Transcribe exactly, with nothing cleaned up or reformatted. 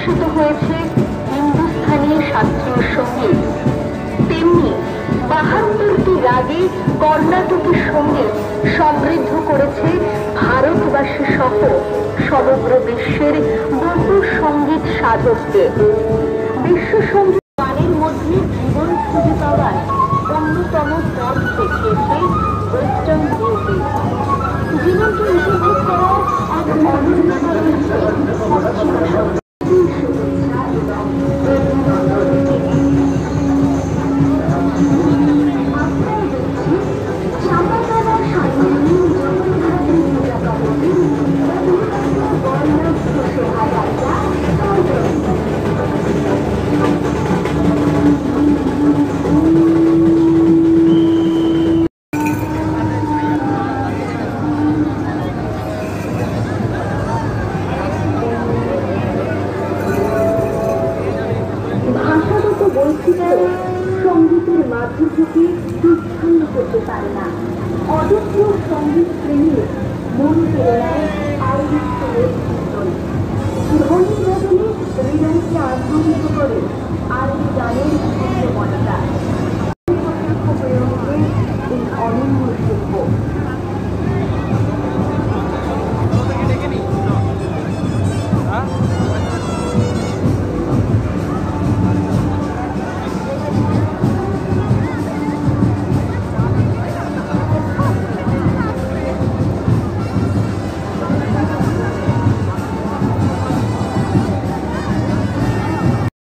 বিকশিত হয়েছে হিন্দুস্থানী শাস্ত্রীয় সঙ্গীত, তেমনি বাহাত্তরটি রাগে কর্ণাটকী সঙ্গীত সমৃদ্ধ করেছে ভারতবাসী সহ সমগ্র বিশ্বের বহু সঙ্গীত সাধককে। বিশ্ব সঙ্গীত গানের মধ্যে জীবন খুঁজে পাওয়ার অন্যতম পথ দেখিয়েছে ওয়েস্টার্ন মিউজিক। জীবনকে উপভোগ করার এক অনন্য রয়েছে সঙ্গীতের মাধুর্যকে বিচ্ছিন্ন করতে পারে না। অদক্ষ সঙ্গীত প্রেমীর মন প্রেরণায় আইরিশ ধ্বনি বদলে হৃদয়কে আন্দোলিত করে আর এই গানের মনটা।